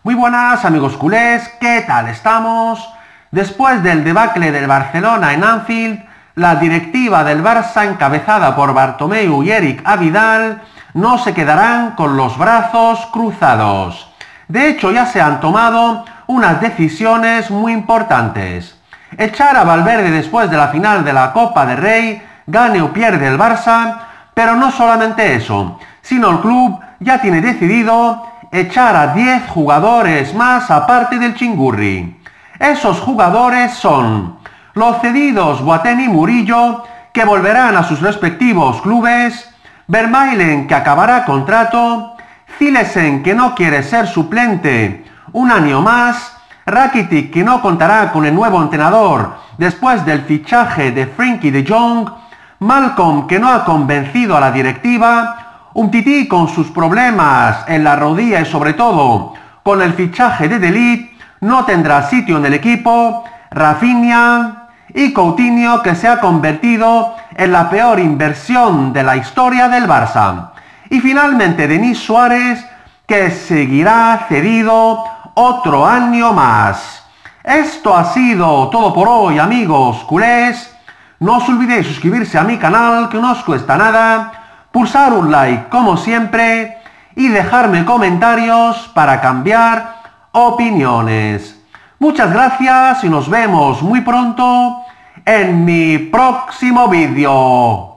Muy buenas amigos culés, ¿qué tal estamos? Después del debacle del Barcelona en Anfield, la directiva del Barça encabezada por Bartomeu y Eric Abidal no se quedarán con los brazos cruzados. De hecho, ya se han tomado unas decisiones muy importantes. Echar a Valverde después de la final de la Copa del Rey, gane o pierde el Barça, pero no solamente eso, sino el club ya tiene decidido echar a 10 jugadores más aparte del Chingurri. Esos jugadores son los cedidos Boateng y Murillo, que volverán a sus respectivos clubes, Vermaelen, que acabará contrato, Zilesen, que no quiere ser suplente un año más, Rakitic, que no contará con el nuevo entrenador después del fichaje de Frenkie de Jong, Malcolm, que no ha convencido a la directiva, Umtiti con sus problemas en la rodilla y sobre todo con el fichaje de De Ligt no tendrá sitio en el equipo, Rafinha y Coutinho, que se ha convertido en la peor inversión de la historia del Barça. Y finalmente Denis Suárez, que seguirá cedido otro año más. Esto ha sido todo por hoy, amigos culés. No os olvidéis suscribirse a mi canal, que no os cuesta nada, pulsar un like como siempre y dejarme comentarios para cambiar opiniones. Muchas gracias y nos vemos muy pronto en mi próximo vídeo.